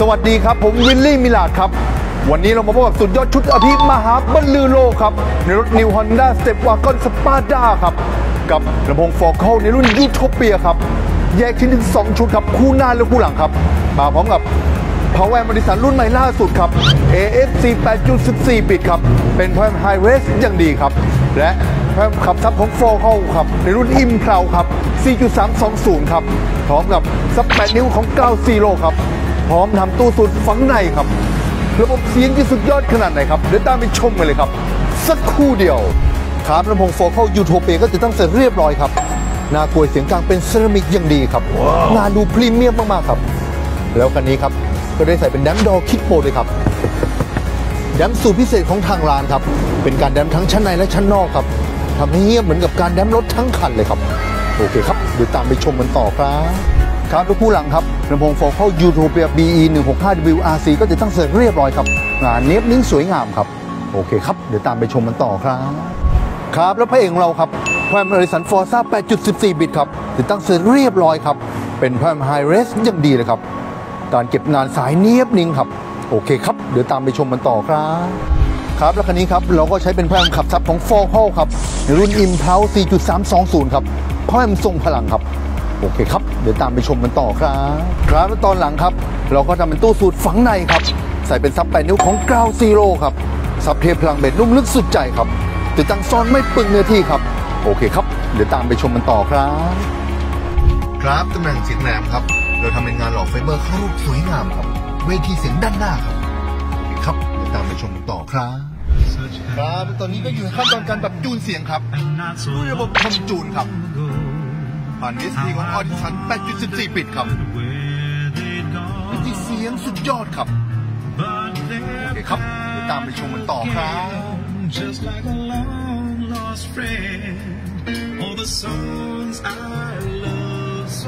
สวัสดีครับผมวิลลี่มิลาดครับวันนี้เรามาพบกับสุดยอดชุดอภิมหาบรรลือโลกครับในรถ New Honda Step Wagon Spada ครับกับลำโพงฟอร์เคิลในรุ่นยูโทเปียครับแยกชิ้นถึง2ชุดครับคู่หน้าและคู่หลังครับมาพร้อมกับ Power Amp รุ่นใหม่ล่าสุดครับ AFC 8.14 บิตครับเป็น Power Amp High Res อย่างดีครับและPower Ampขับซับของฟอร์เคิลครับในรุ่นอิมเพลาครับ 4.320 ครับพร้อมกับซับ8 นิ้วของ9 Zero ครับพร้อมทำตู้สูตรฝังในครับระบบเสียงที่สุดยอดขนาดไหนครับเดี๋ยวตามไปชมกันเลยครับสักครู่เดียวครับลำโพงฟอร์เคิลยูโทเปียก็จะตั้งเสร็จเรียบร้อยครับหน้ากลวยเสียงกลางเป็นเซรามิกอย่างดีครับงานดูพรีเมียมมากๆครับแล้วคันนี้ครับก็ได้ใส่เป็นแดมดอคิดโปรเลยครับแดมสูตรพิเศษของทางร้านครับเป็นการแดมทั้งชั้นในและชั้นนอกครับทำให้เงียบเหมือนกับการแดมรถทั้งคันเลยครับโอเคครับเดี๋ยวตามไปชมกันต่อครับครับทุกคู่หลังครับลำโพงฟอร์เคิลยูโทเปีย BE 165 WRC ก็จะตั้งเสร็จเรียบร้อยครับงานเนียบนิ่งสวยงามครับโอเคครับเดี๋ยวตามไปชมกันต่อครับครับแล้วพระเอกของเราครับPower Amp Edison Forza 8.14 บิตครับติดตั้งเสร็จเรียบร้อยครับเป็น Power Amp High Res อย่างดีเลยครับการเก็บงานสายเนียบนิ่งครับโอเคครับเดี๋ยวตามไปชมกันต่อครับครับแล้วคันนี้ครับเราก็ใช้เป็น Power Amp ขับซับของ Forza ครับในรุ่น Impulse 4.320 ครับ Power Amp ทรงพลังครับโอเคครับเดี๋ยวตามไปชมกันต่อครับครับแล้วตอนหลังครับเราก็ทำเป็นตู้สูตรฝังในครับใส่เป็นซับ8 นิ้วของ9 Zero ครับซับเทพลังเบ็ดนุ่มลึกสุดใจครับติดตั้งซ้อนไม่ปึงเนื้อที่ครับโอเคครับเดี๋ยวตามไปชมกันต่อครับครับตำแหน่งเสียงแหลมครับเราทำเป็นงานหล่อไฟเบอร์เข้ารูปสวยงามครับเวทีเสียงด้านหน้าครับโอเคครับเดี๋ยวตามไปชมกันต่อครับครับตอนนี้ก็อยู่ในขั้นตอนการปรับจูนเสียงครับด้วยระบบคอมจูนครับผ่าน SD ของ Audition 8.14 บิตครับวิธีเสียงสุดยอดครับโอเคครับเดี๋ยวตามไปชมกันต่อครับ lost friend all the songs I love so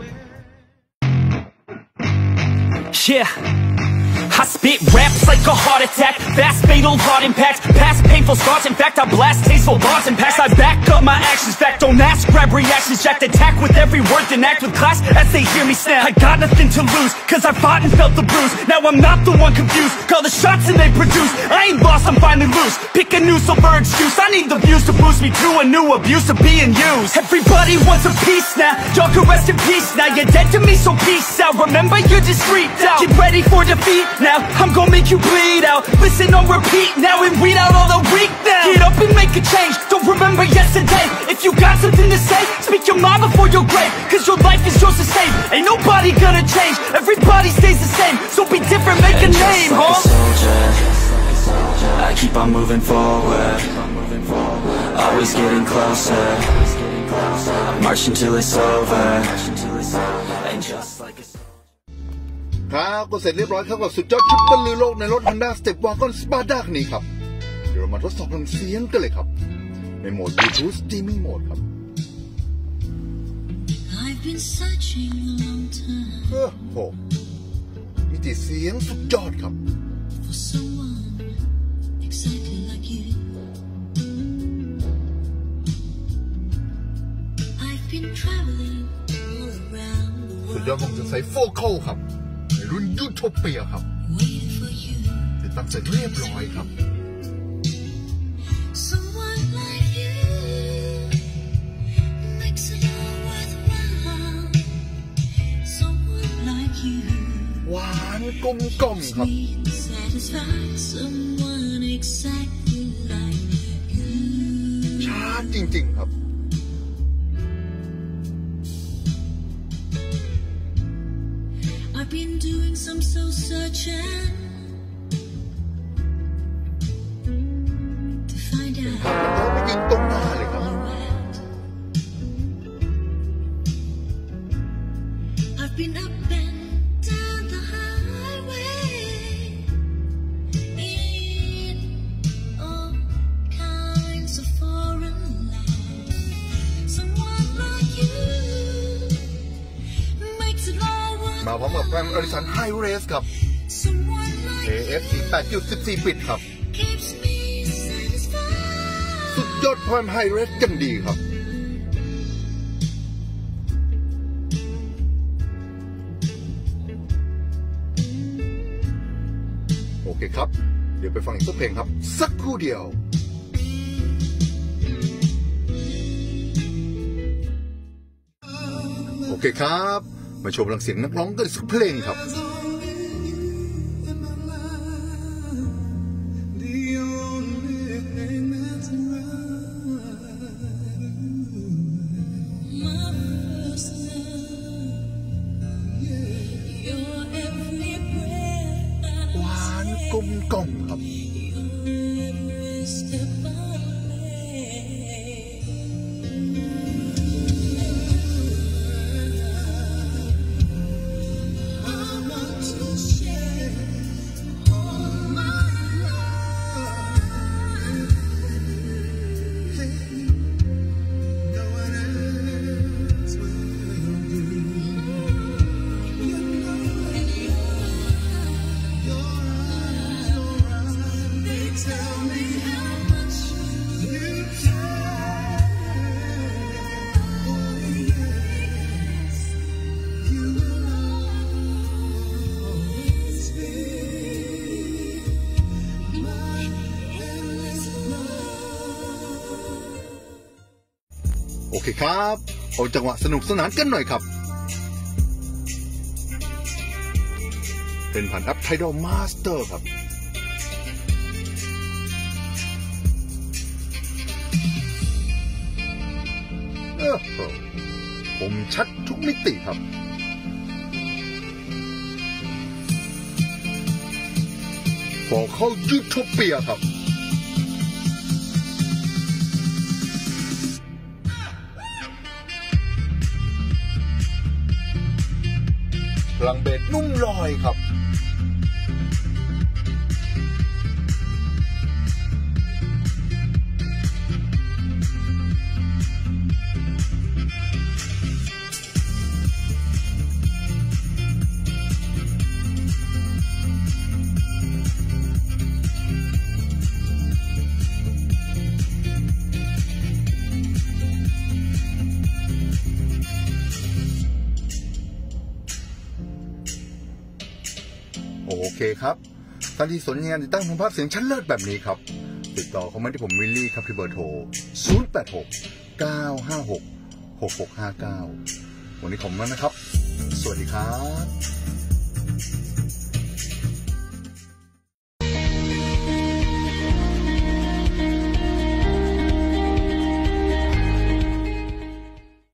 well yeah I spit raps like a heart attack, fast fatal heart impact, past painful scars, in fact I blast tasteful bars and past I back up my actions, fact don't ask, grab reactions, jacked attack with every word then act with class as they hear me snap. I got nothing to lose, cause I fought and felt the bruise, now I'm not the one confused, call the shots and they produce, I ain't lost, I'm finally loose, pick a new silver excuse, I need the views to boost me to a new abuse of being used. Everybody wants a piece now, y'all can rest in peace now, you're dead to me so peace out, remember you're just freaked out, get ready for defeat now. I'm gonna make you bleed out. Listen on repeat now and weed out all the weak now. Get up and make a change. Don't remember yesterday. If you got something to say, speak your mind before your grave. Cause your life is yours to save. Ain't nobody gonna change. Everybody stays the same. So be different, make a name, huh? I keep on moving forward. Always getting closer. I march until it's over. And just like aครับก็เสร็จเรียบร้อยครับกับสุดยอดชุดบรรลือโลกในรถ Honda Step Wagon Spada คันนี้ครับเดี๋ยวเรามาทดสอบเสียงกันเลยครับในโหมด Bluetooth Streaming Mode ครับโอ้โหมิติเสียงสุดยอดครับสุดยอดผมจะใส่โฟกัลครับรุ่นยูโทเปียครับติดตั้งเสร็จเรียบร้อยครับหวานกลมกล่อมครับชาร์จจริงๆครับBeen doing some soul searching to find out ไปยิงตรงหน้าเลยครับ I've been up and down the highway in all kinds of foreign land. Someone like you makes it allมาพร้อมกับ Power Amp Edison High Res ครับ AFC 8.14 บิตครับสุดยอด Power Amp High Res อย่างดีครับ คโอเคครับเดี๋ยวไปฟังอีกสักเพลงครับสักครู่เดียวโอเคครับมาชมพลังเสียงนักร้องกันสักเพลงครับหวานกลมกล่อมครับโอเคครับเอาจังหวะสนุกสนานกันหน่อยครับเป็นผ่านแอป Tidal Master ครับผมชัดทุกมิติครับพอเข้ายูโทเปียครับพลังเบสนุ่มลอยครับโอเคครับท่านที่สนใจงานติดตั้งคุณภาพเสียงชั้นเลิศแบบนี้ครับติดต่อเข้ามาที่ผมวิลลี่ครับที่เบอร์โทร 086-956-6659 วันนี้ขอบคุณมากนะครับสวัสดีครับ